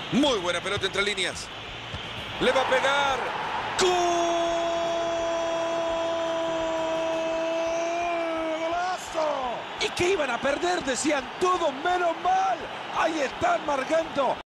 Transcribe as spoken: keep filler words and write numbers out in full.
Muy buena pelota entre líneas. Le va a pegar. ¡Golazo! Y que iban a perder, decían todos, menos mal. Ahí están marcando.